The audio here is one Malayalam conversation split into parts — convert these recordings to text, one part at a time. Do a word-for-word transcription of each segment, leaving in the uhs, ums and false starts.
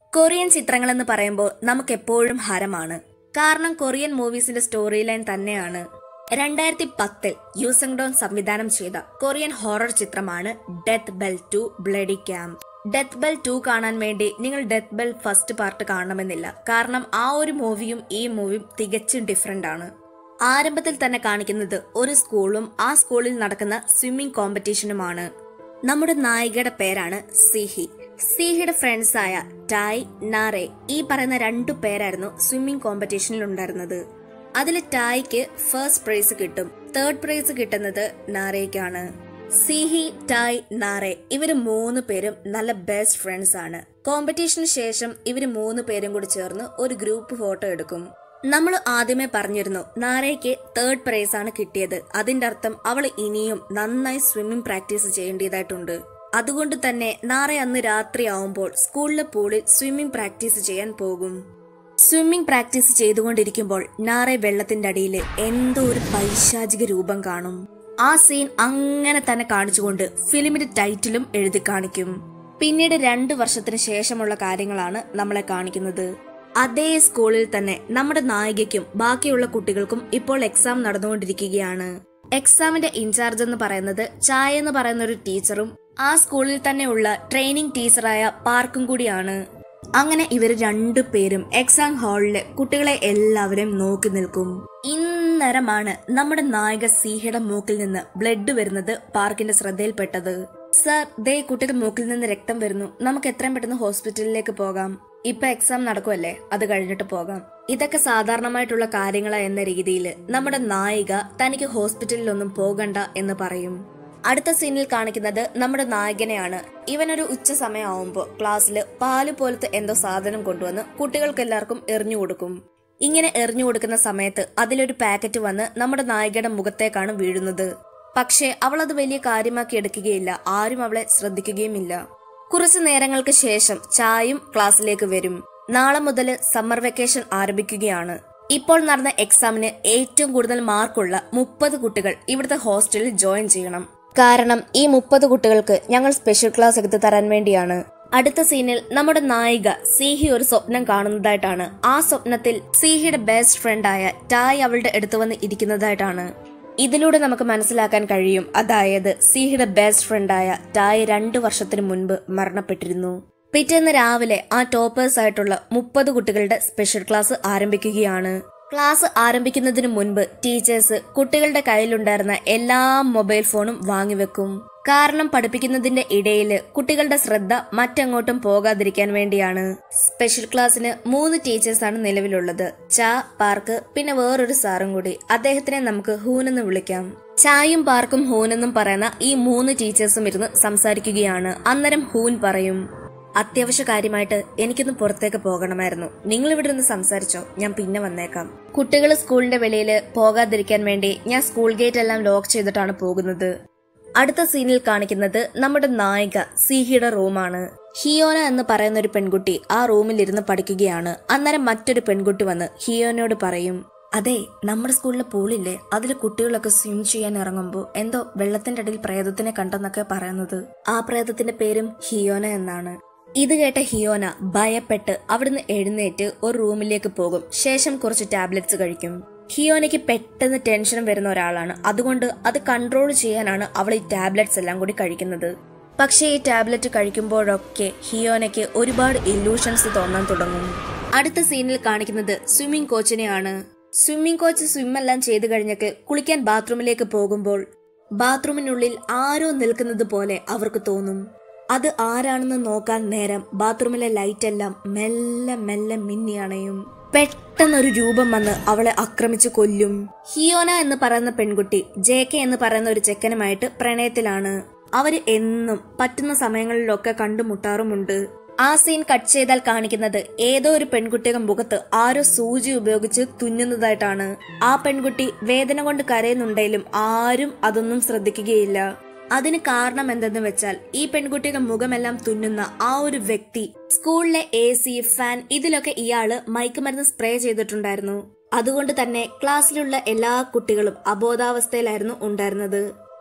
കൊറിയൻ ചിത്രങ്ങൾ എന്ന് പറയുമ്പോൾ നമുക്ക് എപ്പോഴും ഹരമാണ്. കാരണം കൊറിയൻ മൂവീസിന്റെ സ്റ്റോറി ലൈൻ തന്നെയാണ്. രണ്ടായിരത്തി പത്തിൽ യൂസങ് ഡോൺ സംവിധാനം ചെയ്ത കൊറിയൻ ഹൊറർ ചിത്രമാണ് death bell two bloody camp. Death bell two കാണാൻ വേണ്ടി നിങ്ങൾ ഡെത്ത് ബെൽ ഫസ്റ്റ് പാർട്ട് കാണണമെന്നില്ല. കാരണം ആ ഒരു മൂവിയും ഈ മൂവിയും തികച്ചും ഡിഫറെന്റ് ആണ്. ആരംഭത്തിൽ തന്നെ കാണിക്കുന്നത് ഒരു സ്കൂളും ആ സ്കൂളിൽ നടക്കുന്ന സ്വിമ്മിംഗ് കോമ്പറ്റീഷനുമാണ്. നമ്മുടെ നായികയുടെ പേരാണ് സിഹി. സിഹിയുടെ ഫ്രണ്ട്സ് ആയ ടായ്, നാറെ ഈ പറയുന്ന രണ്ടു പേരായിരുന്നു സ്വിമ്മിംഗ് കോമ്പറ്റീഷനിൽ ഉണ്ടായിരുന്നത്. അതിൽ ടായ്ക്ക് ഫസ്റ്റ് പ്രൈസ് കിട്ടും, തേർഡ് പ്രൈസ് കിട്ടുന്നത് നാറേക്കാണ്. സിഹി, ടായ്, നാറെ ഇവര് മൂന്ന് പേരും നല്ല ബെസ്റ്റ് ഫ്രണ്ട്സ് ആണ്. കോമ്പറ്റീഷന് ശേഷം ഇവര് മൂന്ന് പേരും കൂടി ചേർന്ന് ഒരു ഗ്രൂപ്പ് ഫോട്ടോ എടുക്കും. നമ്മൾ ആദ്യമേ പറഞ്ഞിരുന്നു നാരയ്ക്ക് തേർഡ് പ്രൈസ് ആണ് കിട്ടിയത്. അതിന്റെ അർത്ഥം അവൾ ഇനിയും നന്നായി സ്വിമ്മിംഗ് പ്രാക്ടീസ് ചെയ്യേണ്ടതായിട്ടുണ്ട്. അതുകൊണ്ട് തന്നെ നാറെ അന്ന് രാത്രി ആവുമ്പോൾ സ്കൂളിലെ പൂളിൽ സ്വിമ്മിംഗ് പ്രാക്ടീസ് ചെയ്യാൻ പോകും. സ്വിമ്മിംഗ് പ്രാക്ടീസ് ചെയ്തുകൊണ്ടിരിക്കുമ്പോൾ നാറെ വെള്ളത്തിന്റെ അടിയിൽ എന്തോ ഒരു പൈശാചിക രൂപം കാണും. ആ സീൻ അങ്ങനെ തന്നെ കാണിച്ചുകൊണ്ട് ഫിലിമിന്റെ ടൈറ്റിലും എഴുതി കാണിക്കും. പിന്നീട് രണ്ടു വർഷത്തിന് ശേഷമുള്ള കാര്യങ്ങളാണ് നമ്മളെ കാണിക്കുന്നത്. അതേ സ്കൂളിൽ തന്നെ നമ്മുടെ നായികയ്ക്കും ബാക്കിയുള്ള കുട്ടികൾക്കും ഇപ്പോൾ എക്സാം നടന്നുകൊണ്ടിരിക്കുകയാണ്. എക്സാമിന്റെ ഇൻചാർജ് എന്ന് പറയുന്നത് ചായ എന്ന് പറയുന്ന ഒരു ടീച്ചറും ആ സ്കൂളിൽ തന്നെയുള്ള ട്രെയിനിങ് ടീച്ചറായ പാർക്കും കൂടിയാണ്. അങ്ങനെ ഇവർ രണ്ടു പേരും എക്സാം ഹാളില് കുട്ടികളെ എല്ലാവരെയും നോക്കി നിൽക്കും. ഇന്നേരമാണ് നമ്മുടെ നായിക സിഹിയുടെ മൂക്കിൽ നിന്ന് ബ്ലഡ് വരുന്നത് പാർക്കിന്റെ ശ്രദ്ധയിൽപ്പെട്ടത്. സർ, ദേ കുട്ടിയുടെ മൂക്കിൽ നിന്ന് രക്തം വരുന്നു, നമുക്ക് എത്രയും പെട്ടെന്ന് ഹോസ്പിറ്റലിലേക്ക് പോകാം. ഇപ്പൊ എക്സാം നടക്കുമല്ലേ, അത് കഴിഞ്ഞിട്ട് പോകാം. ഇതൊക്കെ സാധാരണമായിട്ടുള്ള കാര്യങ്ങളാ എന്ന രീതിയിൽ നമ്മുടെ നായിക തനിക്ക് ഹോസ്പിറ്റലിലൊന്നും പോകണ്ട എന്ന് പറയും. അടുത്ത സീനിൽ കാണിക്കുന്നത് നമ്മുടെ നായകനെയാണ്. ഇവനൊരു ഉച്ച സമയമാവുമ്പോ ക്ലാസ്സില് പാല് പോലത്തെ എന്തോ സാധനം കൊണ്ടുവന്ന് കുട്ടികൾക്ക് എല്ലാവർക്കും എറിഞ്ഞു കൊടുക്കും. ഇങ്ങനെ എറിഞ്ഞു കൊടുക്കുന്ന സമയത്ത് അതിലൊരു പാക്കറ്റ് വന്ന് നമ്മുടെ നായികയുടെ മുഖത്തേക്കാണ് വീഴുന്നത്. പക്ഷെ അവൾ അത് വലിയ കാര്യമാക്കി എടുക്കുകയില്ല. ആരും അവളെ ശ്രദ്ധിക്കുകയുമില്ല. കുറച്ചു നേരങ്ങൾക്ക് ശേഷം ചായയും ക്ലാസ്സിലേക്ക് വരും. നാളെ മുതൽ സമ്മർ വെക്കേഷൻ ആരംഭിക്കുകയാണ്. ഇപ്പോൾ നടന്ന എക്സാമിന് ഏറ്റവും കൂടുതൽ മാർക്കുള്ള മുപ്പത് കുട്ടികൾ ഇവിടുത്തെ ഹോസ്റ്റലിൽ ജോയിൻ ചെയ്യണം. കാരണം ഈ മുപ്പത് കുട്ടികൾക്ക് ഞങ്ങൾ സ്പെഷ്യൽ ക്ലാസ് എടുത്തു തരാൻ വേണ്ടിയാണ്. അടുത്ത സീനിൽ നമ്മുടെ നായിക സിഹി ഒരു സ്വപ്നം കാണുന്നതായിട്ടാണ്. ആ സ്വപ്നത്തിൽ സിഹിയുടെ ബെസ്റ്റ് ഫ്രണ്ടായ ടായ് അവളുടെ അടുത്ത് വന്ന് ഇരിക്കുന്നതായിട്ടാണ്. ഇതിലൂടെ നമുക്ക് മനസ്സിലാക്കാൻ കഴിയും, അതായത് സിഹിയുടെ ബെസ്റ്റ് ഫ്രണ്ടായ ടായ് രണ്ടു വർഷത്തിന് മുൻപ് മരണപ്പെട്ടിരുന്നു. പിറ്റേന്ന് രാവിലെ ആ ടോപ്പേഴ്സ് ആയിട്ടുള്ള മുപ്പത് കുട്ടികളുടെ സ്പെഷ്യൽ ക്ലാസ് ആരംഭിക്കുകയാണ്. ക്ലാസ് ആരംഭിക്കുന്നതിന് മുൻപ് ടീച്ചേഴ്സ് കുട്ടികളുടെ കയ്യിലുണ്ടായിരുന്ന എല്ലാ മൊബൈൽ ഫോണും വാങ്ങിവെക്കും. കാരണം പഠിപ്പിക്കുന്നതിന്റെ ഇടയിൽ കുട്ടികളുടെ ശ്രദ്ധ മറ്റെങ്ങോട്ടും പോകാതിരിക്കാൻ വേണ്ടിയാണ്. സ്പെഷ്യൽ ക്ലാസ്സിന് മൂന്ന് ടീച്ചേഴ്സാണ് നിലവിലുള്ളത്. ചാ, പാർക്ക്, പിന്നെ വേറൊരു സാറും കൂടി. അദ്ദേഹത്തിനെ നമുക്ക് ഹൂനെന്ന് വിളിക്കാം. ചായും പാർക്കും ഹൂനെന്നും പറയുന്ന ഈ മൂന്ന് ടീച്ചേഴ്സും ഇരുന്ന് സംസാരിക്കുകയാണ്. അന്നേരം ഹൂൻ പറയും, അത്യാവശ്യ കാര്യമായിട്ട് എനിക്കൊന്ന് പുറത്തേക്ക് പോകണമായിരുന്നു. നിങ്ങൾ ഇവിടെ നിന്ന് സംസാരിച്ചോ, ഞാൻ പിന്നെ വന്നേക്കാം. കുട്ടികൾ സ്കൂളിന്റെ വെളിയിൽ പോകാതിരിക്കാൻ വേണ്ടി ഞാൻ സ്കൂൾ ഗേറ്റ് എല്ലാം ലോക്ക് ചെയ്തിട്ടാണ് പോകുന്നത്. അടുത്ത സീനിൽ കാണിക്കുന്നത് നമ്മുടെ നായിക സിഹിയുടെ റൂമാണ്. ഹിയോന എന്ന് പറയുന്ന ഒരു പെൺകുട്ടി ആ റൂമിൽ ഇരുന്ന് പഠിക്കുകയാണ്. അന്നേരം മറ്റൊരു പെൺകുട്ടി വന്ന് ഹിയോനയോട് പറയും, അതെ, നമ്മുടെ സ്കൂളിലെ പൂളില്ലേ, അതിൽ കുട്ടികളൊക്കെ സ്വിം ചെയ്യാൻ ഇറങ്ങുമ്പോൾ എന്തോ വെള്ളത്തിന്റെ അടിയിൽ പ്രേതത്തിനെ കണ്ടെന്നൊക്കെ പറയുന്നത്. ആ പ്രേതത്തിന്റെ പേരും ഹിയോന എന്നാണ്. ഇത് കേട്ട ഹിയോന ഭയപ്പെട്ട് അവിടുന്ന് എഴുന്നേറ്റ് ഒരു റൂമിലേക്ക് പോകും. ശേഷം കുറച്ച് ടാബ്ലറ്റ്സ് കഴിക്കും. ഹിയോനയ്ക്ക് പെട്ടെന്ന് ടെൻഷൻ വരുന്ന ഒരാളാണ്. അതുകൊണ്ട് അത് കൺട്രോൾ ചെയ്യാനാണ് അവൾ ഈ ടാബ്ലറ്റ്സ് എല്ലാം കൂടി കഴിക്കുന്നത്. പക്ഷേ ഈ ടാബ്ലറ്റ് കഴിക്കുമ്പോഴൊക്കെ ഹിയോനയ്ക്ക് ഒരുപാട് ഇല്യൂഷൻസ് തോന്നാൻ തുടങ്ങും. അടുത്ത സീനിൽ കാണിക്കുന്നത് സ്വിമ്മിംഗ് കോച്ചിനെയാണ്. സ്വിമ്മിംഗ് കോച്ച് സ്വിം എല്ലാം ചെയ്തു കഴിഞ്ഞിട്ട് കുളിക്കാൻ ബാത്റൂമിലേക്ക് പോകുമ്പോൾ ബാത്റൂമിനുള്ളിൽ ആരോ നിൽക്കുന്നത് പോലെ അവർക്ക് തോന്നും. അത് ആരാണെന്ന് നോക്കാൻ നേരം ബാത്റൂമിലെ ലൈറ്റ് എല്ലാം മെല്ലെ മെല്ലെ മിന്നി അണയും. പെട്ടെന്നൊരു രൂപം വന്ന് അവളെ ആക്രമിച്ചു കൊല്ലും. ഹിയോന എന്ന് പറയുന്ന പെൺകുട്ടി ജെ കെ എന്ന് പറയുന്ന ഒരു ചെക്കനുമായിട്ട് പ്രണയത്തിലാണ്. അവര് എന്നും പറ്റുന്ന സമയങ്ങളിലൊക്കെ കണ്ടുമുട്ടാറുമുണ്ട്. ആ സീൻ കട്ട് ചെയ്താൽ കാണിക്കുന്നത് ഏതോ ഒരു പെൺകുട്ടിയുടെ മുഖത്ത് ആരോ സൂചി ഉപയോഗിച്ച് തുന്നുന്നതായിട്ടാണ്. ആ പെൺകുട്ടി വേദന കൊണ്ട് കരയുന്നുണ്ടെങ്കിലും ആരും അതൊന്നും ശ്രദ്ധിക്കുകയില്ല. അതിന് കാരണം എന്തെന്ന് വെച്ചാൽ ഈ പെൺകുട്ടിയുടെ മുഖമെല്ലാം തുന്നുന്ന ആ ഒരു വ്യക്തി സ്കൂളിലെ എ സി, ഫാൻ ഇതിലൊക്കെ ഇയാള് മയക്കുമരുന്ന് സ്പ്രേ ചെയ്തിട്ടുണ്ടായിരുന്നു. അതുകൊണ്ട് തന്നെ ക്ലാസ്സിലുള്ള എല്ലാ കുട്ടികളും അബോധാവസ്ഥയിലായിരുന്നു ഉണ്ടായിരുന്നത്.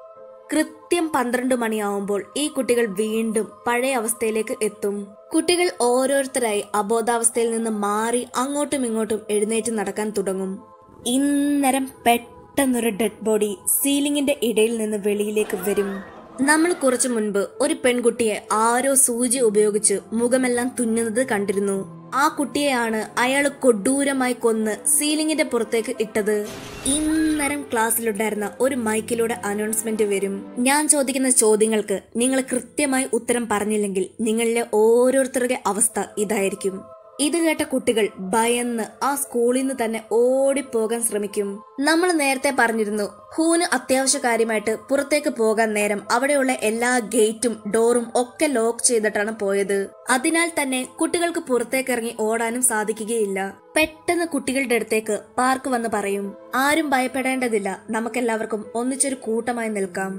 കൃത്യം പന്ത്രണ്ട് മണിയാവുമ്പോൾ ഈ കുട്ടികൾ വീണ്ടും പഴയ അവസ്ഥയിലേക്ക് എത്തും. കുട്ടികൾ ഓരോരുത്തരായി അബോധാവസ്ഥയിൽ നിന്ന് മാറി അങ്ങോട്ടും ഇങ്ങോട്ടും എഴുന്നേറ്റ് നടക്കാൻ തുടങ്ങും. ഇന്നരം പെട്ടെന്നൊരു ഡെഡ് ബോഡി സീലിംഗിന്റെ ഇടയിൽ നിന്ന് വെളിയിലേക്ക് വരും. നമ്മൾ കുറച്ചു മുൻപ് ഒരു പെൺകുട്ടിയെ ആരോ സൂചി ഉപയോഗിച്ച് മുഖമെല്ലാം തുന്നുന്നത് കണ്ടിരുന്നു. ആ കുട്ടിയെയാണ് അയാൾ കൊടൂരമായി കൊന്ന് സീലിംഗിന്റെ പുറത്തേക്ക് ഇട്ടത്. ഇന്നരം ക്ലാസ്സിലുണ്ടായിരുന്ന ഒരു മൈക്കിലൂടെ അനൗൺസ്മെന്റ് വരും. ഞാൻ ചോദിക്കുന്ന ചോദ്യങ്ങൾക്ക് നിങ്ങൾ കൃത്യമായി ഉത്തരം പറഞ്ഞില്ലെങ്കിൽ നിങ്ങളിലെ ഓരോരുത്തരുടെ അവസ്ഥ ഇതായിരിക്കും. ഇത് കേട്ട കുട്ടികൾ ഭയന്ന് ആ സ്കൂളിൽ നിന്ന് തന്നെ ഓടിപ്പോകാൻ ശ്രമിക്കും. നമ്മൾ നേരത്തെ പറഞ്ഞിരുന്നു, ഹൂന് അത്യാവശ്യ കാര്യമായിട്ട് പുറത്തേക്ക് പോകാൻ നേരം അവിടെയുള്ള എല്ലാ ഗേറ്റും ഡോറും ഒക്കെ ലോക്ക് ചെയ്തിട്ടാണ് പോയത്. അതിനാൽ തന്നെ കുട്ടികൾക്ക് പുറത്തേക്ക് ഇറങ്ങി ഓടാനും സാധിക്കുകയില്ല. പെട്ടെന്ന് കുട്ടികളുടെ അടുത്തേക്ക് പാർക്ക് വന്ന് പറയും, ആരും ഭയപ്പെടേണ്ടതില്ല, നമുക്കെല്ലാവർക്കും ഒന്നിച്ചൊരു കൂട്ടമായി നിൽക്കാം.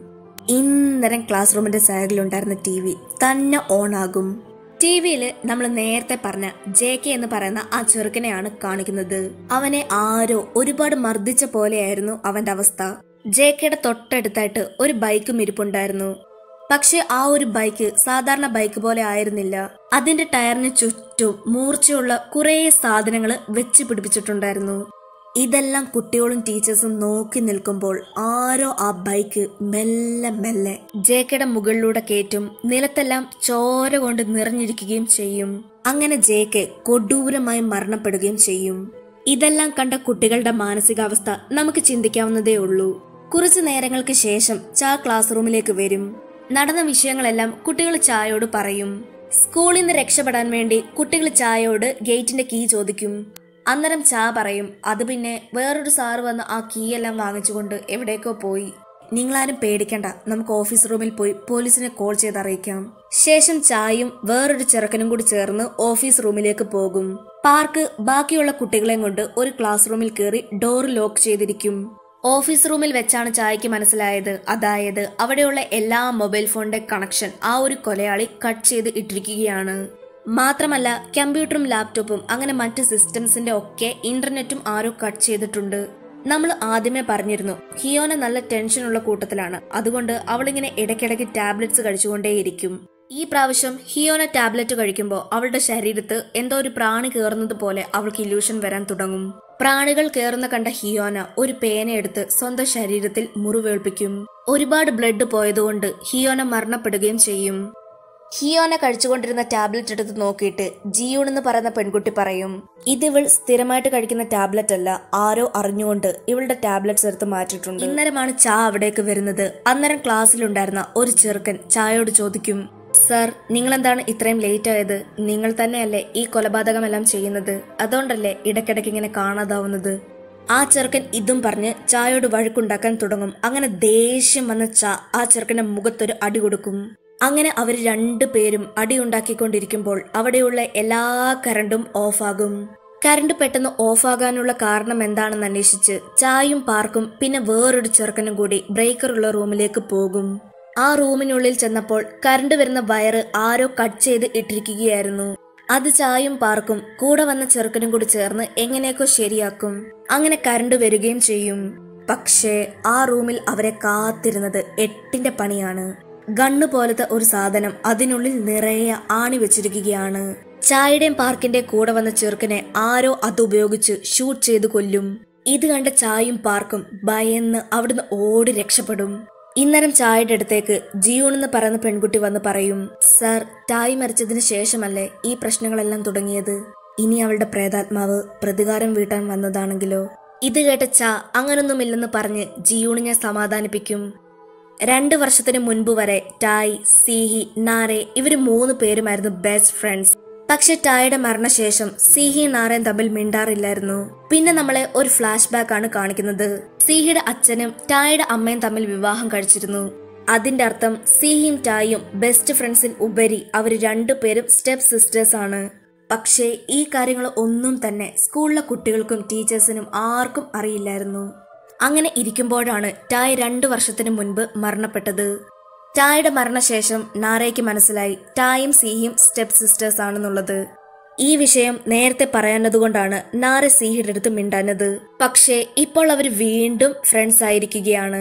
ഇന്നരം ക്ലാസ് റൂമിന്റെ സൈഡിലുണ്ടായിരുന്ന ടി വി തന്നെ ഓൺ ആകും. ടി വിയില് നമ്മൾ നേരത്തെ പറഞ്ഞ ജെ കെ എന്ന് പറയുന്ന ആ ചെറുക്കനെയാണ് കാണിക്കുന്നത്. അവനെ ആരോ ഒരുപാട് മർദ്ദിച്ച പോലെയായിരുന്നു അവന്റെ അവസ്ഥ. ജെ കെയുടെ തൊട്ടടുത്തായിട്ട് ഒരു ബൈക്കും ഇരിപ്പുണ്ടായിരുന്നു. പക്ഷെ ആ ഒരു ബൈക്ക് സാധാരണ ബൈക്ക് പോലെ ആയിരുന്നില്ല. അതിന്റെ ടയറിന് ചുറ്റും മൂർച്ചയുള്ള കുറെ സാധനങ്ങൾ വെച്ച് പിടിപ്പിച്ചിട്ടുണ്ടായിരുന്നു. ഇതെല്ലാം കുട്ടികളും ടീച്ചേഴ്സും നോക്കി നിൽക്കുമ്പോൾ ആരോ ആ ബൈക്ക് മെല്ലെ മെല്ലെ ജേക്കയുടെ മുകളിലൂടെ കയറ്റും. നിലത്തെല്ലാം ചോര കൊണ്ട് നിറഞ്ഞിരിക്കുകയും ചെയ്യും. അങ്ങനെ ജേക്ക് കൊടൂരമായി മരണപ്പെടുകയും ചെയ്യും. ഇതെല്ലാം കണ്ട കുട്ടികളുടെ മാനസികാവസ്ഥ നമുക്ക് ചിന്തിക്കാവുന്നതേ ഉള്ളൂ. കുറച്ചു നേരങ്ങൾക്ക് ശേഷം ചാ ക്ലാസ് റൂമിലേക്ക് വരും. നടന്ന വിഷയങ്ങളെല്ലാം കുട്ടികൾ ചായയോട് പറയും. സ്കൂളിൽ നിന്ന് രക്ഷപ്പെടാൻ വേണ്ടി കുട്ടികൾ ചായയോട് ഗേറ്റിന്റെ കീ ചോദിക്കും. അന്നേരം ചാ പറയും, അത് പിന്നെ വേറൊരു സാറ് വന്ന് ആ കീ എല്ലാം വാങ്ങിച്ചുകൊണ്ട് എവിടേക്കോ പോയി. നിങ്ങളാരും പേടിക്കണ്ട, നമുക്ക് ഓഫീസ് റൂമിൽ പോയി പോലീസിനെ കോൾ ചെയ്ത് അറിയിക്കാം. ശേഷം ചായയും വേറൊരു ചെറുക്കനും കൂടി ചേർന്ന് ഓഫീസ് റൂമിലേക്ക് പോകും. പാർക്ക് ബാക്കിയുള്ള കുട്ടികളെയും കൊണ്ട് ഒരു ക്ലാസ് റൂമിൽ കയറി ഡോർ ലോക്ക് ചെയ്തിരിക്കും. ഓഫീസ് റൂമിൽ വെച്ചാണ് ചായക്ക് മനസ്സിലായത്, അതായത് അവിടെയുള്ള എല്ലാ മൊബൈൽ ഫോണിന്റെ കണക്ഷൻ ആ ഒരു കൊലയാളി കട്ട് ചെയ്ത് ഇട്ടിരിക്കുകയാണ്. മാത്രമല്ല കമ്പ്യൂട്ടറും ലാപ്ടോപ്പും അങ്ങനെ മറ്റ് സിസ്റ്റംസിന്റെ ഒക്കെ ഇന്റർനെറ്റും ആരോ കട്ട് ചെയ്തിട്ടുണ്ട്. നമ്മൾ ആദ്യമേ പറഞ്ഞിരുന്നു, ഹിയോന നല്ല ടെൻഷനുള്ള കൂട്ടത്തിലാണ്. അതുകൊണ്ട് അവളിങ്ങനെ ഇടയ്ക്കിടയ്ക്ക് ടാബ്ലറ്റ്സ് കഴിച്ചുകൊണ്ടേയിരിക്കും. ഈ പ്രാവശ്യം ഹിയോന ടാബ്ലറ്റ് കഴിക്കുമ്പോൾ അവളുടെ ശരീരത്ത് എന്തോ ഒരു പ്രാണി കയറുന്നത് പോലെ അവൾക്ക് ഇല്യൂഷൻ വരാൻ തുടങ്ങും. പ്രാണികൾ കയറുന്ന കണ്ട ഹിയോന ഒരു പേനയെടുത്ത് സ്വന്തം ശരീരത്തിൽ മുറിവേൽപ്പിക്കും. ഒരുപാട് ബ്ലഡ് പോയതുകൊണ്ട് ഹിയോന മരണപ്പെടുകയും ചെയ്യും. ഹിയോന കഴിച്ചുകൊണ്ടിരുന്ന ടാബ്ലറ്റ് എടുത്ത് നോക്കിയിട്ട് ജിയൂൺ എന്ന് പറയുന്ന പെൺകുട്ടി പറയും, ഇതിവൾ സ്ഥിരമായിട്ട് കഴിക്കുന്ന ടാബ്ലറ്റ് അല്ല, ആരോ അറിഞ്ഞുകൊണ്ട് ഇവളുടെ ടാബ്ലറ്റ്സ് എടുത്ത് മാറ്റിയിട്ടുണ്ട്. ഇന്നരമാണ് ചാ അവിടേക്ക് വരുന്നത്. അന്നേരം ക്ലാസ്സിലുണ്ടായിരുന്ന ഒരു ചെറുക്കൻ ചായയോട് ചോദിക്കും, സർ നിങ്ങളെന്താണ് ഇത്രയും ലേറ്റ് ആയത്? നിങ്ങൾ തന്നെയല്ലേ ഈ കൊലപാതകമെല്ലാം ചെയ്യുന്നത്? അതുകൊണ്ടല്ലേ ഇടയ്ക്കിടയ്ക്ക് ഇങ്ങനെ കാണാതാവുന്നത്? ആ ചെറുക്കൻ ഇതും പറഞ്ഞ് ചായയോട് വഴക്കുണ്ടാക്കാൻ തുടങ്ങും. അങ്ങനെ ദേഷ്യം വന്ന ചാ ആ ചെറുക്കന്റെ മുഖത്തൊരു അടി കൊടുക്കും. അങ്ങനെ അവർ രണ്ടുപേരും അടിയുണ്ടാക്കിക്കൊണ്ടിരിക്കുമ്പോൾ അവിടെയുള്ള എല്ലാ കറണ്ടും ഓഫാകും. കറണ്ട് പെട്ടെന്ന് ഓഫാകാനുള്ള കാരണം എന്താണെന്ന് അന്വേഷിച്ച് ചായും പാർക്കും പിന്നെ വേറൊരു ചെറുക്കനും കൂടി ബ്രേക്കറുള്ള റൂമിലേക്ക് പോകും. ആ റൂമിനുള്ളിൽ ചെന്നപ്പോൾ കറണ്ട് വരുന്ന വയറ് ആരോ കട്ട് ചെയ്ത് ഇട്ടിരിക്കുകയായിരുന്നു. അത് ചായും പാർക്കും കൂടെ വന്ന ചെറുക്കനും കൂടി ചേർന്ന് എങ്ങനെയൊക്കെ ശരിയാക്കും. അങ്ങനെ കറണ്ട് വരികയും ചെയ്യും. പക്ഷേ ആ റൂമിൽ അവരെ കാത്തിരുന്നത് എട്ടിന്റെ പണിയാണ്. ഗണ്ണ് പോലത്തെ ഒരു സാധനം അതിനുള്ളിൽ നിറയെ ആണി വെച്ചിരിക്കുകയാണ്. ചായയുടെയും പാർക്കിന്റെ കൂടെ വന്ന ചെറുക്കനെ ആരോ അതുപയോഗിച്ച് ഷൂട്ട് ചെയ്ത് കൊല്ലും. ഇത് കണ്ട ചായും പാർക്കും ഭയന്ന് അവിടുന്ന് ഓടി രക്ഷപ്പെടും. ഇന്നരം ചായയുടെ അടുത്തേക്ക് ജിയൂൺ എന്ന് പറയുന്ന പെൺകുട്ടി വന്ന് പറയും, സർ ടായ് മരിച്ചതിന് ശേഷമല്ലേ ഈ പ്രശ്നങ്ങളെല്ലാം തുടങ്ങിയത്? ഇനി അവളുടെ പ്രേതാത്മാവ് പ്രതികാരം വീട്ടാൻ വന്നതാണെങ്കിലോ? ഇത് കേട്ട ചാ അങ്ങനൊന്നുമില്ലെന്ന് പറഞ്ഞ് ജിയൂണിനെ സമാധാനിപ്പിക്കും. രണ്ടു വർഷത്തിന് മുൻപ് വരെ ടായ്, സീഹി, നാരെ ഇവര് മൂന്ന് പേരുമായിരുന്നു ബെസ്റ്റ് ഫ്രണ്ട്സ്. പക്ഷെ ടായുടെ മരണശേഷം സീഹി നാരയും തമ്മിൽ മിണ്ടാറില്ലായിരുന്നു. പിന്നെ നമ്മളെ ഒരു ഫ്ലാഷ് ബാക്ക് ആണ് കാണിക്കുന്നത്. സീഹിയുടെ അച്ഛനും ടായുടെ അമ്മയും തമ്മിൽ വിവാഹം കഴിച്ചിരുന്നു. അതിന്റെ അർത്ഥം സീഹിയും ടായും ബെസ്റ്റ് ഫ്രണ്ട്സിൽ ഉപരി അവര് രണ്ടുപേരും സ്റ്റെപ്പ് സിസ്റ്റേഴ്സ് ആണ്. പക്ഷേ ഈ കാര്യങ്ങൾ ഒന്നും തന്നെ സ്കൂളിലെ കുട്ടികൾക്കും ടീച്ചേഴ്സിനും ആർക്കും അറിയില്ലായിരുന്നു. അങ്ങനെ ഇരിക്കുമ്പോഴാണ് ടായ് രണ്ടു വർഷത്തിന് മുൻപ് മരണപ്പെട്ടത്. ടായുടെ മരണശേഷം നാരയ്ക്ക് മനസ്സിലായി ടായും സീഹിയും സ്റ്റെപ്പ് സിസ്റ്റേഴ്സ് ആണെന്നുള്ളത്. ഈ വിഷയം നേരത്തെ പറയാനതുകൊണ്ടാണ് നാര സീഹിയുടെ അടുത്ത് മിണ്ടാനത്. പക്ഷേ ഇപ്പോൾ അവർ വീണ്ടും ഫ്രണ്ട്സ് ആയിരിക്കുകയാണ്.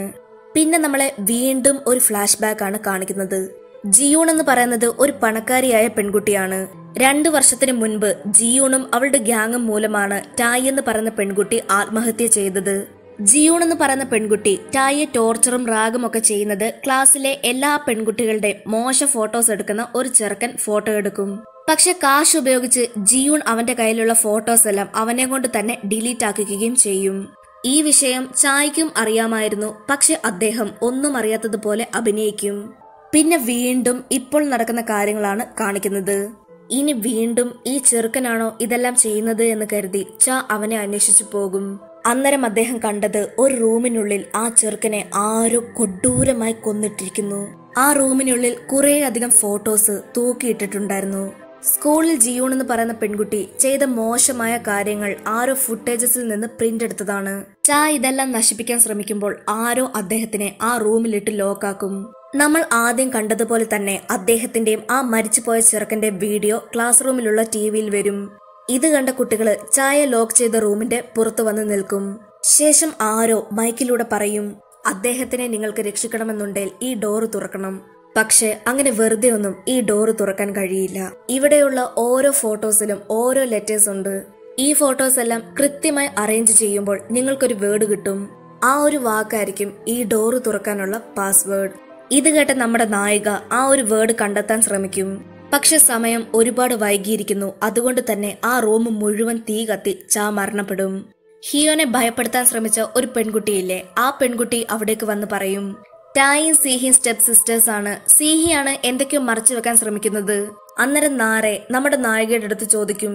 പിന്നെ നമ്മളെ വീണ്ടും ഒരു ഫ്ലാഷ് ബാക്ക് ആണ് കാണിക്കുന്നത്. ജിയൂൺ എന്ന് പറയുന്നത് ഒരു പണക്കാരിയായ പെൺകുട്ടിയാണ്. രണ്ടു വർഷത്തിന് മുൻപ് ജിയൂണും അവളുടെ ഗ്യാങ്ങും മൂലമാണ് ടായ് എന്ന് പറയുന്ന പെൺകുട്ടി ആത്മഹത്യ ചെയ്തത്. ജിയൂൺ എന്ന് പറയുന്ന പെൺകുട്ടി ടായെ ടോർച്ചറും റാഗും ഒക്കെ ചെയ്യുന്നത് ക്ലാസ്സിലെ എല്ലാ പെൺകുട്ടികളുടെ മോശം ഫോട്ടോസ് എടുക്കുന്ന ഒരു ചെറുക്കൻ ഫോട്ടോ എടുക്കും. പക്ഷെ കാശ് ഉപയോഗിച്ച് ജിയൂൺ അവന്റെ കയ്യിലുള്ള ഫോട്ടോസ് എല്ലാം അവനെ കൊണ്ട് തന്നെ ഡിലീറ്റ് ആക്കുകയും ചെയ്യും. ഈ വിഷയം ചായ്ക്കും അറിയാമായിരുന്നു. പക്ഷെ അദ്ദേഹം ഒന്നും അറിയാത്തതുപോലെ അഭിനയിക്കും. പിന്നെ വീണ്ടും ഇപ്പോൾ നടക്കുന്ന കാര്യങ്ങളാണ് കാണിക്കുന്നത്. ഇനി വീണ്ടും ഈ ചെറുക്കനാണോ ഇതെല്ലാം ചെയ്യുന്നത് എന്ന് കരുതി ചാ അവനെ അന്വേഷിച്ചു പോകും. അന്നേരം അദ്ദേഹം കണ്ടത് ഒരു റൂമിനുള്ളിൽ ആ ചെറുക്കനെ ആരോ കൊടൂരമായി കൊന്നിട്ടിരിക്കുന്നു. ആ റൂമിനുള്ളിൽ കുറെ അധികം ഫോട്ടോസ് തൂക്കിയിട്ടിട്ടുണ്ടായിരുന്നു. സ്കൂളിൽ ജിയൂൺ എന്ന് പറയുന്ന പെൺകുട്ടി ചെയ്ത മോശമായ കാര്യങ്ങൾ ആരോ ഫുട്ടേജസിൽ നിന്ന് പ്രിന്റ് എടുത്തതാണ്. ചാ ഇതെല്ലാം നശിപ്പിക്കാൻ ശ്രമിക്കുമ്പോൾ ആരോ അദ്ദേഹത്തിനെ ആ റൂമിലിട്ട് ലോക്കാക്കും. നമ്മൾ ആദ്യം കണ്ടതുപോലെ തന്നെ അദ്ദേഹത്തിന്റെയും ആ മരിച്ചുപോയ ചെറുക്കന്റെ വീഡിയോ ക്ലാസ് റൂമിലുള്ള ടിവിയിൽ വരും. ഇത് കണ്ട കുട്ടികള് ചായ ലോക്ക് ചെയ്ത റൂമിന്റെ പുറത്തു വന്ന് നിൽക്കും. ശേഷം ആരോ മൈക്കിലൂടെ പറയും, അദ്ദേഹത്തിനെ നിങ്ങൾക്ക് രക്ഷിക്കണമെന്നുണ്ടെങ്കിൽ ഈ ഡോറ് തുറക്കണം. പക്ഷെ അങ്ങനെ വെറുതെ ഒന്നും ഈ ഡോറ് തുറക്കാൻ കഴിയില്ല. ഇവിടെയുള്ള ഓരോ ഫോട്ടോസിലും ഓരോ ലെറ്റേഴ്സ് ഉണ്ട്. ഈ ഫോട്ടോസ് എല്ലാം കൃത്യമായി അറേഞ്ച് ചെയ്യുമ്പോൾ നിങ്ങൾക്കൊരു വേർഡ് കിട്ടും. ആ ഒരു വാക്കായിരിക്കും ഈ ഡോറ് തുറക്കാനുള്ള പാസ്വേഡ്. ഇത് കേട്ട നമ്മുടെ നായിക ആ ഒരു വേർഡ് കണ്ടെത്താൻ ശ്രമിക്കും. പക്ഷെ സമയം ഒരുപാട് വൈകിയിരിക്കുന്നു. അതുകൊണ്ട് തന്നെ ആ റൂം മുഴുവൻ തീ കത്തി ചാ മരണപ്പെടും. ഹിയോനെ ഭയപ്പെടുത്താൻ ശ്രമിച്ച ഒരു പെൺകുട്ടിയില്ലേ, ആ പെൺകുട്ടി അവിടേക്ക് വന്ന് പറയും, ടായും സീഹിയും സ്റ്റെപ്പ് സിസ്റ്റേഴ്സ് ആണ്. സീഹിയാണ് എന്തൊക്കെയോ മറച്ചു വെക്കാൻ ശ്രമിക്കുന്നത്. അന്നേരം നാരെ നമ്മുടെ നായികയുടെ അടുത്ത് ചോദിക്കും,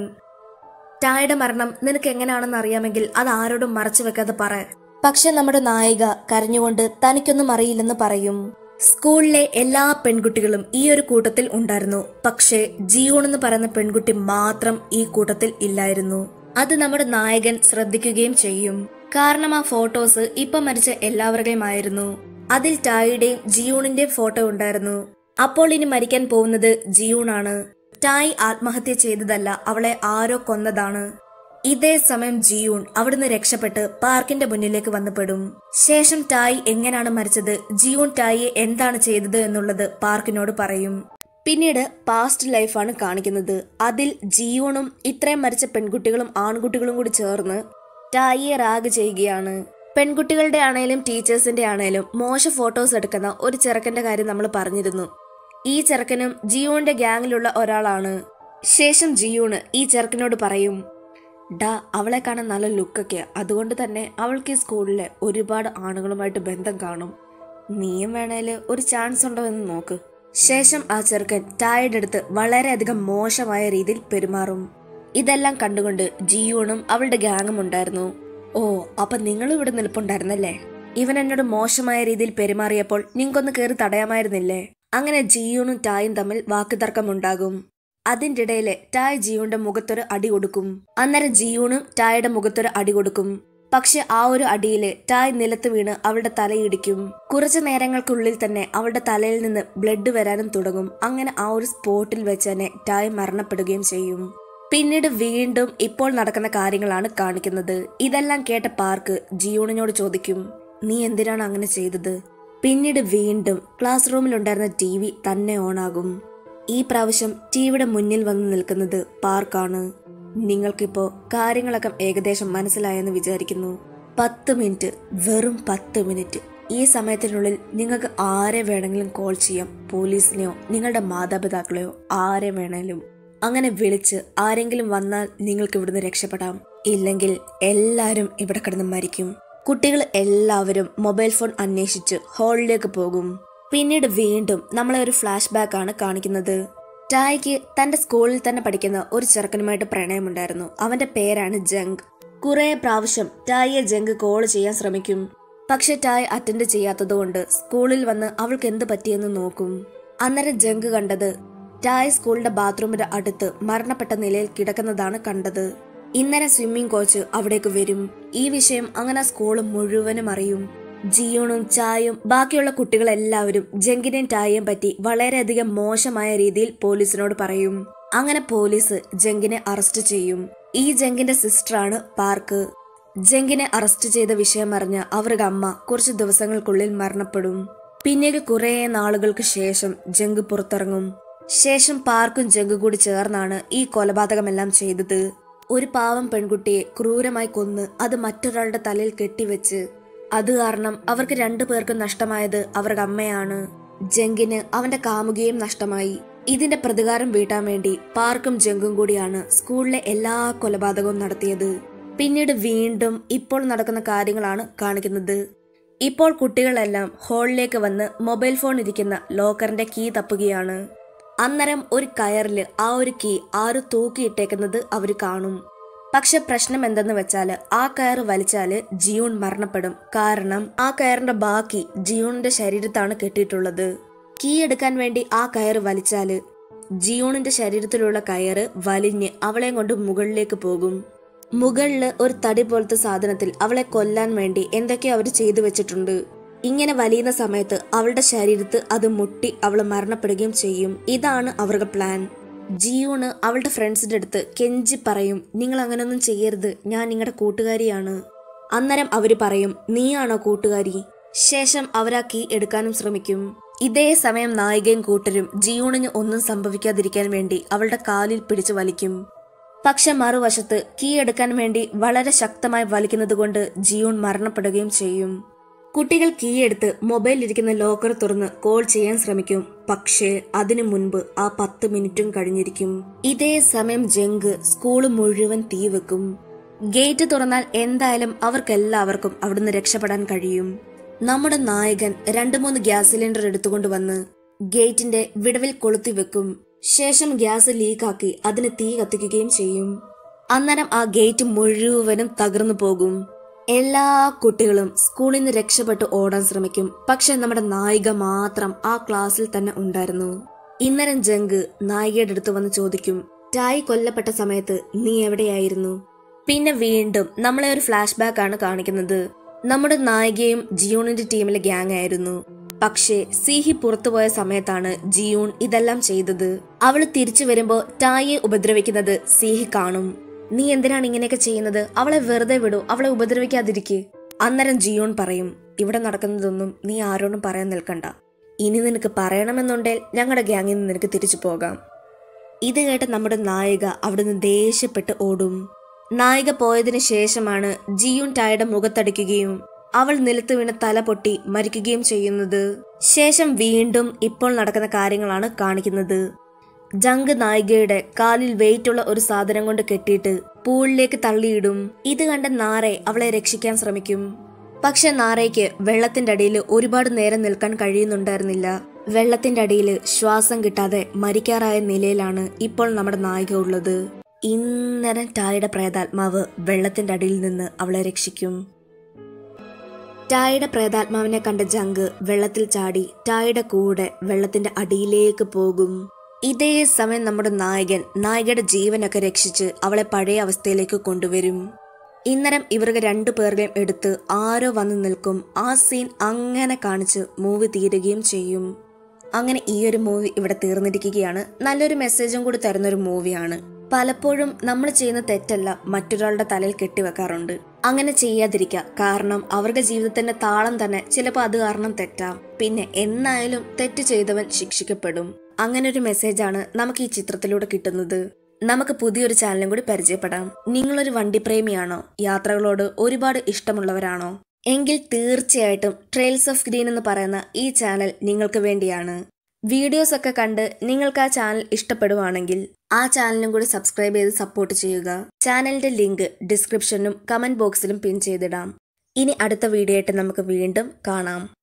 ടായുടെ മരണം നിനക്ക് എങ്ങനെയാണെന്ന് അറിയാമെങ്കിൽ അത് ആരോടും മറച്ചു വെക്കാതെ പറ. പക്ഷെ നമ്മുടെ നായിക കരഞ്ഞുകൊണ്ട് തനിക്കൊന്നും അറിയില്ലെന്ന് പറയും. സ്കൂളിലെ എല്ലാ പെൺകുട്ടികളും ഈ ഒരു കൂട്ടത്തിൽ ഉണ്ടായിരുന്നു. പക്ഷെ ജിയൂൺ എന്ന് പറയുന്ന പെൺകുട്ടി മാത്രം ഈ കൂട്ടത്തിൽ ഇല്ലായിരുന്നു. അത് നമ്മുടെ നായകൻ ശ്രദ്ധിക്കുകയും ചെയ്യും. കാരണം ആ ഫോട്ടോസ് ഇപ്പൊ മരിച്ച എല്ലാവരുടെയും ആയിരുന്നു. അതിൽ ടായിയുടെയും ജിയൂണിന്റെയും ഫോട്ടോ ഉണ്ടായിരുന്നു. അപ്പോൾ ഇനി മരിക്കാൻ പോകുന്നത് ജിയൂണാണ്. ടായ് ആത്മഹത്യ ചെയ്തതല്ല, അവളെ ആരോ കൊന്നതാണ്. ഇതേ സമയം ജിയൂൺ അവിടുന്ന് രക്ഷപ്പെട്ട് പാർക്കിന്റെ മുന്നിലേക്ക് വന്നുപെടും. ശേഷം ടായ് എങ്ങനെയാണ് മരിച്ചത്, ജിയൂൺ ടായിയെ എന്താണ് ചെയ്തത് എന്നുള്ളത് പാർക്കിനോട് പറയും. പിന്നീട് പാസ്റ്റ് ലൈഫാണ് കാണിക്കുന്നത്. അതിൽ ജിയൂണും ഇത്രയും മരിച്ച പെൺകുട്ടികളും ആൺകുട്ടികളും കൂടി ചേർന്ന് ടായിയെ റാഗ് ചെയ്യുകയാണ്. പെൺകുട്ടികളുടെ ആണേലും ടീച്ചേഴ്സിന്റെ ആണേലും മോശം ഫോട്ടോസ് എടുക്കുന്ന ഒരു ചെറുക്കന്റെ കാര്യം നമ്മൾ പറഞ്ഞിരുന്നു. ഈ ചെറുക്കനും ജിയൂണിന്റെ ഗ്യാങ്ങിലുള്ള ഒരാളാണ്. ശേഷം ജിയൂണ് ഈ ചെറുക്കനോട് പറയും, ഡാ അവളെ കാണാൻ നല്ല ലുക്കൊക്കെയാ, അതുകൊണ്ട് തന്നെ അവൾക്ക് ഈ സ്കൂളിലെ ഒരുപാട് ആണുങ്ങളുമായിട്ട് ബന്ധം കാണും. നീയും വേണേല് ഒരു ചാൻസ് ഉണ്ടോ എന്ന് നോക്ക്. ശേഷം ആ ചെറുക്കൻ ടായുടെ അടുത്ത് വളരെയധികം മോശമായ രീതിയിൽ പെരുമാറും. ഇതെല്ലാം കണ്ടുകൊണ്ട് ജിയൂണും അവളുടെ ഗ്യാങ്ങും ഉണ്ടായിരുന്നു. ഓ, അപ്പൊ നിങ്ങൾ ഇവിടെ നിൽപ്പുണ്ടായിരുന്നല്ലേ? ഇവൻ എന്നോട് മോശമായ രീതിയിൽ പെരുമാറിയപ്പോൾ നിങ്ങൾക്കൊന്ന് കയറി തടയാമായിരുന്നില്ലേ? അങ്ങനെ ജിയൂണും ടായും തമ്മിൽ വാക്കുതർക്കം ഉണ്ടാകും. അതിന്റെ ഇടയില് ടായ് ജിയൂണിന്റെ മുഖത്തൊരു അടി കൊടുക്കും. അന്നേരം ജിയൂണും ടായുടെ മുഖത്തൊരു അടി കൊടുക്കും. പക്ഷെ ആ ഒരു അടിയില് ടായ് നിലത്ത് വീണ് അവളുടെ തലയിടിക്കും. കുറച്ചു നേരങ്ങൾക്കുള്ളിൽ തന്നെ അവളുടെ തലയിൽ നിന്ന് ബ്ലഡ് വരാനും തുടങ്ങും. അങ്ങനെ ആ ഒരു സ്പോട്ടിൽ വെച്ച് തന്നെ ടായ് മരണപ്പെടുകയും ചെയ്യും. പിന്നീട് വീണ്ടും ഇപ്പോൾ നടക്കുന്ന കാര്യങ്ങളാണ് കാണിക്കുന്നത്. ഇതെല്ലാം കേട്ട പാർക്ക് ജിയൂണിനോട് ചോദിക്കും, നീ എന്തിനാണ് അങ്ങനെ ചെയ്തത്? പിന്നീട് വീണ്ടും ക്ലാസ് റൂമിലുണ്ടായിരുന്ന ടി വി തന്നെ ഓണാകും. ഈ പ്രാവശ്യം ടിവിയുടെ മുന്നിൽ വന്ന് നിൽക്കുന്നത് പാർക്കാണ്. നിങ്ങൾക്കിപ്പോ കാര്യങ്ങളൊക്കെ ഏകദേശം മനസ്സിലായെന്ന് വിചാരിക്കുന്നു. പത്ത് മിനിറ്റ്, വെറും പത്ത് മിനിറ്റ്. ഈ സമയത്തിനുള്ളിൽ നിങ്ങൾക്ക് ആരെ വേണമെങ്കിലും കോൾ ചെയ്യാം. പോലീസിനെയോ നിങ്ങളുടെ മാതാപിതാക്കളെയോ ആരെ വേണേലും. അങ്ങനെ വിളിച്ച് ആരെങ്കിലും വന്നാൽ നിങ്ങൾക്ക് ഇവിടുന്ന് രക്ഷപ്പെടാം. ഇല്ലെങ്കിൽ എല്ലാരും ഇവിടെ കിടന്ന് മരിക്കും. കുട്ടികൾ എല്ലാവരും മൊബൈൽ ഫോൺ അന്വേഷിച്ച് ഹാളിലേക്ക് പോകും. പിന്നീട് വീണ്ടും നമ്മളെ ഒരു ഫ്ലാഷ് ബാക്ക് ആണ് കാണിക്കുന്നത്. ടായ്ക്ക് തന്റെ സ്കൂളിൽ തന്നെ പഠിക്കുന്ന ഒരു ചെറുക്കനുമായിട്ട് പ്രണയമുണ്ടായിരുന്നു. അവന്റെ പേരാണ് ജംഗ്. കുറെ പ്രാവശ്യം ടായിയെ ജംഗ് കോൾ ചെയ്യാൻ ശ്രമിക്കും. പക്ഷെ ടായ് അറ്റൻഡ് ചെയ്യാത്തതുകൊണ്ട് സ്കൂളിൽ വന്ന് അവൾക്ക് എന്ത് പറ്റിയെന്ന് നോക്കും. അന്നേരം ജംഗ് കണ്ടത് ടായ് സ്കൂളിന്റെ ബാത്റൂമിന്റെ അടുത്ത് മരണപ്പെട്ട നിലയിൽ കിടക്കുന്നതാണ് കണ്ടത്. ഇന്നലെ സ്വിമ്മിംഗ് കോച്ച് അവിടേക്ക് വരും. ഈ വിഷയം അങ്ങനെ സ്കൂൾ മുഴുവനും അറിയും. ജിയൂണും ചായും ബാക്കിയുള്ള കുട്ടികളെല്ലാവരും ജംഗിനെയും ടായെയും പറ്റി വളരെയധികം മോശമായ രീതിയിൽ പോലീസിനോട് പറയും. അങ്ങനെ പോലീസ് ജംഗിനെ അറസ്റ്റ് ചെയ്യും. ഈ ജംഗിന്റെ സിസ്റ്ററാണ് പാർക്ക്. ജംഗിനെ അറസ്റ്റ് ചെയ്ത വിഷയമറിഞ്ഞ അവരുടെ അമ്മ കുറച്ചു ദിവസങ്ങൾക്കുള്ളിൽ മരണപ്പെടും. പിന്നീട് കുറെ നാളുകൾക്ക് ശേഷം ജംഗ് പുറത്തിറങ്ങും. ശേഷം പാർക്കും ജംഗ് കൂടി ചേർന്നാണ് ഈ കൊലപാതകമെല്ലാം ചെയ്തത്. ഒരു പാവം പെൺകുട്ടിയെ ക്രൂരമായി കൊന്ന് അത് മറ്റൊരാളുടെ തലയിൽ കെട്ടിവെച്ച്. അത് കാരണം അവർക്ക് രണ്ടു പേർക്കും നഷ്ടമായത് അവരുടെ അമ്മയാണ്. ജംഗിന് അവന്റെ കാമുകിയും നഷ്ടമായി. ഇതിന്റെ പ്രതികാരം വീട്ടാൻ വേണ്ടി പാർക്കും ജംഗും കൂടിയാണ് സ്കൂളിലെ എല്ലാ കൊലപാതകവും നടത്തിയത്. പിന്നീട് വീണ്ടും ഇപ്പോൾ നടക്കുന്ന കാര്യങ്ങളാണ് കാണിക്കുന്നത്. ഇപ്പോൾ കുട്ടികളെല്ലാം ഹാളിലേക്ക് വന്ന് മൊബൈൽ ഫോൺ ഇരിക്കുന്ന ലോക്കറിന്റെ കീ തപ്പുകയാണ്. അന്നേരം ഒരു കയറില് ആ ഒരു കീ ആര് തൂക്കിയിട്ടേക്കുന്നത് അവര് കാണും. പക്ഷെ പ്രശ്നം എന്തെന്ന് വെച്ചാല് ആ കയറ് വലിച്ചാല് ജിയൂൺ മരണപ്പെടും. കാരണം ആ കയറിന്റെ ബാക്കി ജിയൂണിന്റെ ശരീരത്താണ് കെട്ടിയിട്ടുള്ളത്. കീ എടുക്കാൻ വേണ്ടി ആ കയറ് വലിച്ചാല് ജിയൂണിന്റെ ശരീരത്തിലുള്ള കയറ് വലിഞ്ഞ് അവളെ കൊണ്ട് മുകളിലേക്ക് പോകും. മുകളില് ഒരു തടി പോലത്തെ സാധനത്തിൽ അവളെ കൊല്ലാൻ വേണ്ടി എന്തൊക്കെയോ അവര് ചെയ്തു വെച്ചിട്ടുണ്ട്. ഇങ്ങനെ വലിയുന്ന സമയത്ത് അവളുടെ ശരീരത്ത് അത് മുട്ടി അവള് മരണപ്പെടുകയും ചെയ്യും. ഇതാണ് അവരുടെ പ്ലാൻ. ജിയൂണ് അവളുടെ ഫ്രണ്ട്സിന്റെ അടുത്ത് കെഞ്ചി പറയും, നിങ്ങൾ അങ്ങനൊന്നും ചെയ്യരുത്, ഞാൻ നിങ്ങളുടെ കൂട്ടുകാരിയാണ്. അന്നേരം അവര് പറയും, നീയാണോ കൂട്ടുകാരി? ശേഷം അവരാ കീ എടുക്കാനും ശ്രമിക്കും. ഇതേ സമയം നായികയും കൂട്ടരും ജിയൂണിന് ഒന്നും സംഭവിക്കാതിരിക്കാൻ വേണ്ടി അവളുടെ കാലിൽ പിടിച്ചു വലിക്കും. പക്ഷെ മറുവശത്ത് കീ എടുക്കാൻ വേണ്ടി വളരെ ശക്തമായി വലിക്കുന്നത് കൊണ്ട് ജിയൂൺ മരണപ്പെടുകയും ചെയ്യും. കുട്ടികൾ കീ എടുത്ത് മൊബൈൽ ഇരിക്കുന്ന ലോക്കർ തുറന്ന് കോൾ ചെയ്യാൻ ശ്രമിക്കും. പക്ഷേ അതിനു മുൻപ് ആ പത്ത് മിനിറ്റും കഴിഞ്ഞിരിക്കും. ഇതേ സമയം ജംഗ് സ്കൂള് മുഴുവൻ തീ വെക്കും. ഗേറ്റ് തുറന്നാൽ എന്തായാലും അവർക്കെല്ലാവർക്കും അവിടുന്ന് രക്ഷപ്പെടാൻ കഴിയും. നമ്മുടെ നായകൻ രണ്ടു മൂന്ന് ഗ്യാസ് സിലിണ്ടർ എടുത്തുകൊണ്ട് വന്ന് ഗേറ്റിന്റെ വിടവിൽ കൊളുത്തി വെക്കും. ശേഷം ഗ്യാസ് ലീക്കാക്കി അതിന് തീ കത്തിക്കുകയും ചെയ്യും. അന്നേരം ആ ഗേറ്റ് മുഴുവനും തകർന്നു പോകും. എല്ലാ കുട്ടികളും സ്കൂളിൽ നിന്ന് രക്ഷപ്പെട്ട് ഓടാൻ ശ്രമിക്കും. പക്ഷെ നമ്മുടെ നായിക മാത്രം ആ ക്ലാസ്സിൽ തന്നെ ഉണ്ടായിരുന്നു. ഇന്നരം ജംഗ് നായികയുടെ അടുത്ത് വന്ന് ചോദിക്കും, ടായ് കൊല്ലപ്പെട്ട സമയത്ത് നീ എവിടെയായിരുന്നു? പിന്നെ വീണ്ടും നമ്മളെ ഒരു ഫ്ലാഷ് ബാക്ക് ആണ് കാണിക്കുന്നത്. നമ്മുടെ നായികയും ജിയൂണിന്റെ ടീമിലെ ഗ്യാങ് ആയിരുന്നു. പക്ഷേ സീഹി പുറത്തുപോയ സമയത്താണ് ജിയൂൺ ഇതെല്ലാം ചെയ്തത്. അവള് തിരിച്ചു വരുമ്പോ ടായെ ഉപദ്രവിക്കുന്നത് സീഹി കാണും. നീ എന്തിനാണ് ഇങ്ങനെയൊക്കെ ചെയ്യുന്നത്? അവളെ വെറുതെ വിടൂ, അവളെ ഉപദ്രവിക്കാതിരിക്കെ. അന്നേരം ജിയൂൺ പറയും, ഇവിടെ നടക്കുന്നതൊന്നും നീ ആരോടും പറയാൻ നിൽക്കണ്ട. ഇനി നിനക്ക് പറയണമെന്നുണ്ടേൽ ഞങ്ങളുടെ ഗ്യാങ്ങിൽ നിന്ന് നിനക്ക് തിരിച്ചു പോകാം. ഇത് കേട്ട് നമ്മുടെ നായിക അവിടുന്ന് ദേഷ്യപ്പെട്ട് ഓടും. നായിക പോയതിനു ശേഷമാണ് ജിയൂൺ ടായുടെ മുഖത്തടിക്കുകയും അവൾ നിലത്ത് വീണ് തല പൊട്ടി മരിക്കുകയും ചെയ്യുന്നത്. ശേഷം വീണ്ടും ഇപ്പോൾ നടക്കുന്ന കാര്യങ്ങളാണ് കാണിക്കുന്നത്. ജംഗ് നായികയുടെ കാലിൽ വെയിറ്റുള്ള ഒരു സാധനം കൊണ്ട് കെട്ടിയിട്ട് പൂളിലേക്ക് തള്ളിയിടും. ഇത് കണ്ട നാരെ അവളെ രക്ഷിക്കാൻ ശ്രമിക്കും. പക്ഷെ നാരയ്ക്ക് വെള്ളത്തിന്റെ അടിയിൽ ഒരുപാട് നേരം നിൽക്കാൻ കഴിയുന്നുണ്ടായിരുന്നില്ല. വെള്ളത്തിന്റെ അടിയിൽ ശ്വാസം കിട്ടാതെ മരിക്കാറായ നിലയിലാണ് ഇപ്പോൾ നമ്മുടെ നായിക ഉള്ളത്. ഇന്നരം ടായുടെ പ്രേതാത്മാവ് വെള്ളത്തിന്റെ അടിയിൽ നിന്ന് അവളെ രക്ഷിക്കും. ടായുടെ പ്രേതാത്മാവിനെ കണ്ട ജംഗ് വെള്ളത്തിൽ ചാടി ടായുടെ കൂടെ വെള്ളത്തിന്റെ അടിയിലേക്ക് പോകും. ഇതേ സമയം നമ്മുടെ നായകൻ നായികയുടെ ജീവനൊക്കെ രക്ഷിച്ച് അവളെ പഴയ അവസ്ഥയിലേക്ക് കൊണ്ടുവരും. ഇന്നരം ഇവർക്ക് രണ്ടു പേരുടെയും എടുത്ത് ആരോ വന്ന് നിൽക്കും. ആ സീൻ അങ്ങനെ കാണിച്ച് മൂവി തീരുകയും ചെയ്യും. അങ്ങനെ ഈ ഒരു മൂവി ഇവിടെ തീർന്നിരിക്കുകയാണ്. നല്ലൊരു മെസ്സേജും കൂടി തരുന്നൊരു മൂവിയാണ്. പലപ്പോഴും നമ്മൾ ചെയ്യുന്ന തെറ്റല്ല മറ്റൊരാളുടെ തലയിൽ കെട്ടിവെക്കാറുണ്ട്. അങ്ങനെ ചെയ്യാതിരിക്കുക. കാരണം അവരുടെ ജീവിതത്തിന്റെ താളം തന്നെ ചിലപ്പോൾ അത് കാരണം തെറ്റാം. പിന്നെ എന്നായാലും തെറ്റ് ചെയ്തവൻ ശിക്ഷിക്കപ്പെടും. അങ്ങനെ ഒരു മെസ്സേജാണ് നമുക്ക് ഈ ചിത്രത്തിലൂടെ കിട്ടുന്നത്. നമുക്ക് പുതിയൊരു ചാനലും കൂടി പരിചയപ്പെടാം. നിങ്ങളൊരു വണ്ടിപ്രേമിയാണോ? യാത്രകളോട് ഒരുപാട് ഇഷ്ടമുള്ളവരാണോ? എങ്കിൽ തീർച്ചയായിട്ടും ട്രെയിൽസ് ഓഫ് ഗ്രീൻ എന്ന് പറയുന്ന ഈ ചാനൽ നിങ്ങൾക്ക് വേണ്ടിയാണ്. വീഡിയോസ് ഒക്കെ കണ്ട് നിങ്ങൾക്ക് ആ ചാനൽ ഇഷ്ടപ്പെടുവാണെങ്കിൽ ആ ചാനലും കൂടി സബ്സ്ക്രൈബ് ചെയ്ത് സപ്പോർട്ട് ചെയ്യുക. ചാനലിന്റെ ലിങ്ക് ഡിസ്ക്രിപ്ഷനിലും കമന്റ് ബോക്സിലും പിൻ ചെയ്തിടാം. ഇനി അടുത്ത വീഡിയോ ആയിട്ട് നമുക്ക് വീണ്ടും കാണാം.